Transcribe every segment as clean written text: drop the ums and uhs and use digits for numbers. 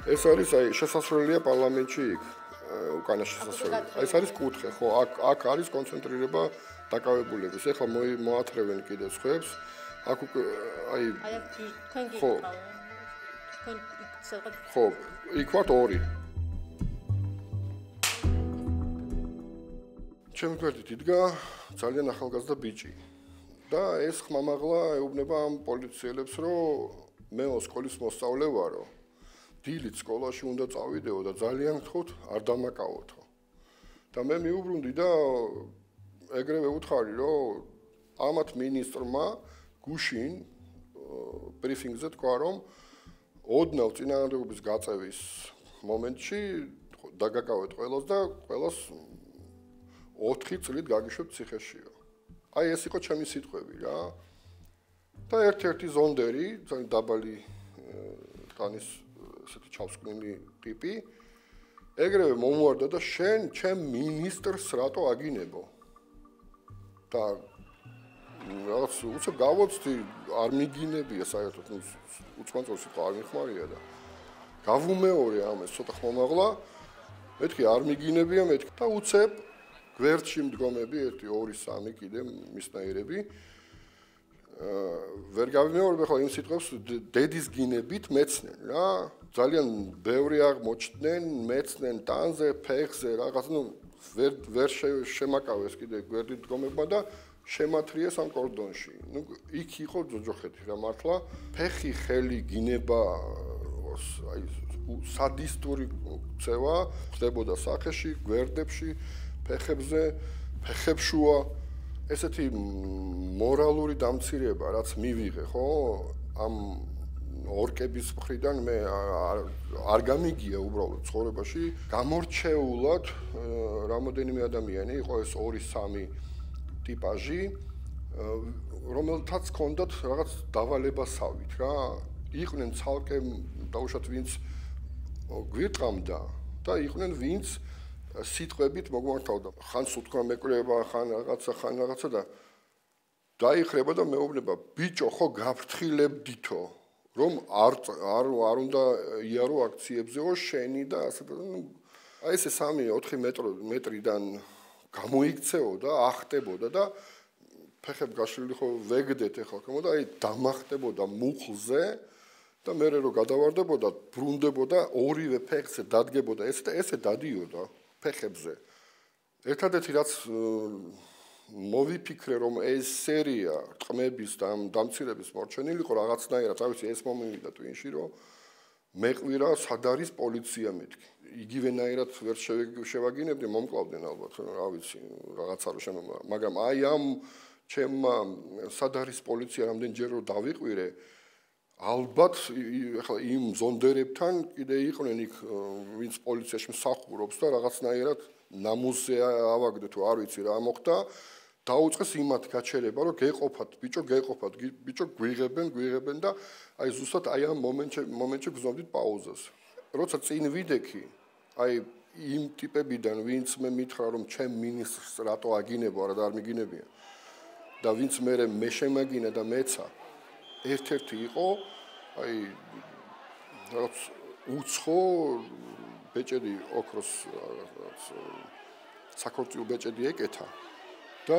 ეს არის შესასვლელია პარლამენტში იქ, უკანა შესასვლელი. ეს არის კუთხე, ხო, აქ არის კონცენტრირება დაკავებულების. ეხლა მოათრევენ კიდე სხვებს. აქ თქვენ გიყავენ. თქვენ სადღაც ხო, იქ ვართ ორი. ჩემი გვერდით იდგა ძალიან ახალგაზრდა ბიჭი. და ეს ხმამაღლა ეუბნება ამ პოლიციელებს, რომ მე სკოლის მოსწავლე ვარო. დილით სკოლაში უნდა წავიდეო და ძალიან გთხოვთ, არ დამაკავოთო. და მე მიუბრუნდი და ეგრევე უთხარი, რომ ამათ მინისტრმა გუშინ ბრიფინგზე თქვა, რომ ოდნავ წინააღმდეგობის გაწევის მომენტში დაგაკავეთ ყველას და ყველას 4 წლით გაგიშვებთ ციხეშიო. აი ეს იყო ჩემი სიტყვები რა. და ერთ-ერთი ზონდერი, ძალიან დაბალი ტანის ესეთი ჩავსკვნილი ტიპი, ეგრევე მომუარდა და შენ ჩემ მინისტრს რატო აგინებო? და რაღაც უცებ გავოცდი, არ მიგინებია საერთოდ, უცხოანწორი სიტყვა არ მიხმარია და გავუმეორე ამას ცოტა ხმამაღლა, მეთქი არ მიგინებია, მეთქი და უცებ გვერდში მდგომები 1 2 3 კიდე მისნაირები ვერ გავიმეორებ ახლა იმ სიტყვებს დედის გინებით მეცნენ რა ძალიან ბევრი აღმოჩნდნენ მეცნენ ტანზე ფეხზე რაღაც ნუ ვერ შემაკავეს კიდე გვერდით მდგომებმა და შემათრიეს ამ კორდონში ნუ იქ იყო ჯოჯოხეთი რა მართლა ფეხი ხელი გინება აი სადისტური წევა ხდებოდა სახეში გვერდებში ფეხებზე ფეხებშუა ესეთი მორალური დამცირება რაც მივიღე ხო ამ ორკების მხრიდან მე არ გამიგია უბრალოდ ცხოვრებაში გამორჩეულად რამოდენიმე ადამიანი იყო ეს 2-3 ტიპაჟი რომელთაც ჰქონდათ რაღაც დავალებასავით რა იყვნენ ცალკე დაუშვათ ვინც გვირტყამდა და იყვნენ ვინც სიტყვებით მოგმართავდა ხან სუთქვა მეკვირება ხან რაღაცა და დაიხრება და მეუბნება ბიჭო ხო გაფრთხილებდითო რომ არ უნდა იარო აქციებზეო შენი და ასე და აი ეს 3-4 მეტრიდან გამოიქცეო და ახტებოდა და ფეხებ გაშლილი ხო ვეგდეთ ახლა ხომ და აი დამახტებოდა მუხლზე და მე რო გადავარდებოდა ბრუნდებოდა ორივე ფეხზე დადგებოდა ესე დადიოდა ფეხებზე ერთადერთი რაც მოვიფიქრე რომ ეს სერია ყმების და დამცირების მორჩენილი იყო რაღაცნაირად რა ვიცი ეს მომივიდა ტვინში რომ მეყვირა სად არის პოლიცია მეთქი იგივენაირად ვერ შევაგინებდი მომკლავდნენ ალბათ რა ვიცი რაღაცა რო შემო მაგრამ აი ამ ჩემმა სად არის პოლიცია რამდენჯერ რო დავიყვირე ალბათ ახლა იმ ზონდერებთან კიდე იყვნენ იქ ვინც პოლიციაში მსახურობს და რაღაცნაირად ნამუსზე ავაგდე თუ არ ვიცი რა მოხდა დაუწყეს იმათ გაჩერება რომ გეყოფათ ბიჭო გვიღებენ და აი ზუსტად აი ამ მომენტში გზნობდით პაუზას როცა წინ ვიდექი აი იმ ტიპებიდან ვინც მე მითხრა რომ ჩემ მინისტრს რატო აგინებო არა და არ მიგინებია და ვინც მე შემაგინა და მეცა ერთ-ერთი იყო აი რაღაც უცხო ბეჭედი ოქროს საქორწილო ბეჭედი ეკეთა და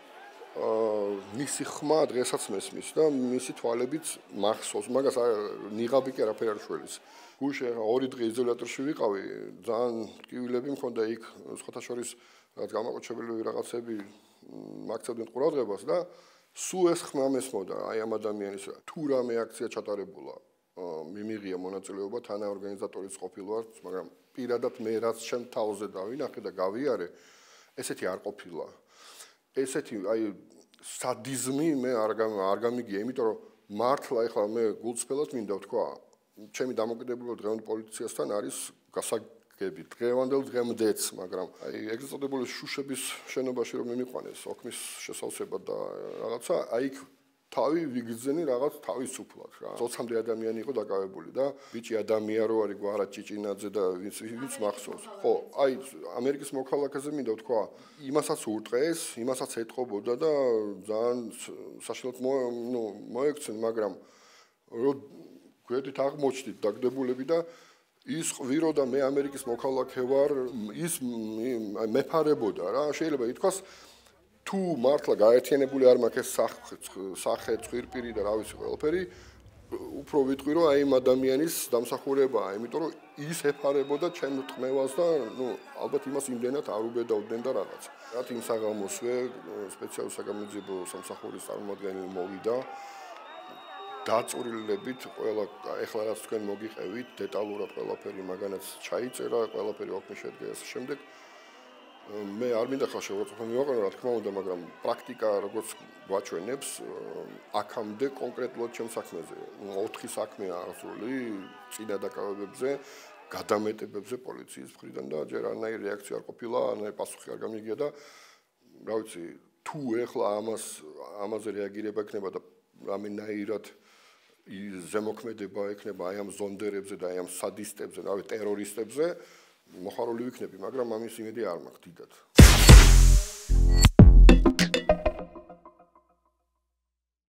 მისი ხმა დღესაც მესმის და მისი თვალებიც მახსოვს მაგას ნიღაბი კი არაფერი არ შველის გუშინ 2 დღე იზოლატორში ვიყავი ძალიან ტკივილები მქონდა იქ სხვათა შორის რაღაც გამაყოჩებელი რაღაცები მაქცევდნენ ყურადღებას და სულ ეს ხმა მესმოდა აი ამ ადამიანის თუ რამე აქცია ჩატარებულა მიმიღია მონაწილეობა თანაორგანიზატორის ყოფილ ვარ მაგრამ პირადად მე რაც ჩემ თავზე დავინახე და გავიარე ესეთი არ ყოფილა ესეთი აი სადიზმი მე არ გამიგია იმიტომ რომ მართლა ეხლა მე გულწრფელად მინდა ვთქვა ჩემი დამოკიდებულება დღევანდელ პოლიციასთან არის გასაგები დღევანდელ დღემდეც მაგრამ აი ეგრეთ წოდებული შუშების შენობაში რომ მიმიყვანეს ოქმის შესავსება და რაღაცა აი თავი ვიგრძენი რაღაც თავისუფლად რა. Წოცამდე ადამიანი იყო დაკავებული და ბიჭი ადამიანი რო არის გვარა ჭიჭინაძე და ვინც მახსოვს. ხო, აი ამერიკის მოქალაქეზე მინდა ვთქვა, იმასაც ურტყეს, იმასაც ეთყობოდა და ძალიან საშინელად მოექცენ, მაგრამ რო გვერდით აღმოჩნდით დაგდებულები და ის ყვირო და მე ამერიკის მოქალაქე ვარ, ის მეფარებოდა რა, შეიძლება ითქვას თუ მართლა გაერთიანებული არ მაქვს სახე, ცხვირპირი და რა ვიცი ყველაფერი, უფრო ვიტყვი რომ აი იმ ადამიანის დამსახურებაა, იმიტომ რომ ის ეფარებოდა ჩემ ტყმევას და ნუ ალბათ იმას იმდენად არ უბედავდნენ და რაღაც. რაც იმ საღამოსვე სპეციალური საგამოძიებო სამსახურის წარმომადგენელი მოვიდა დაწვრილებით ყველა ეხლა რაც თქვენ მოგიყევით დეტალურად ყველაფერი მაგანაც ჩაიწერა, ყველაფერი ოქმე შედგა ეს შემდეგ მე არ მინდა ხალხს შევაწყვეტო მივაყენო რა თქმა უნდა, მაგრამ პრაქტიკა როგორც გვაჩვენებს აქამდე კონკრეტულად ჩემ საქმეზე 4 საქმეა აღსული წინა დაკავებებზე, გადამეტებებზე პოლიციის მხრიდან და ჯერ არანაირი რეაქცია არ ყოფილა, არანაირი პასუხი არ გამიგია და რა ვიცი, თუ ეხლა ამაზე რეაგირება ექნება და რამენაირად ზემოქმედება ექნება აი ამ ზონდერებზე და აი ამ სადისტებზე, რავი, ტერორისტებზე მოხარული ვიქნები, მაგრამ ამის იმედი არ მაქვს დიდად.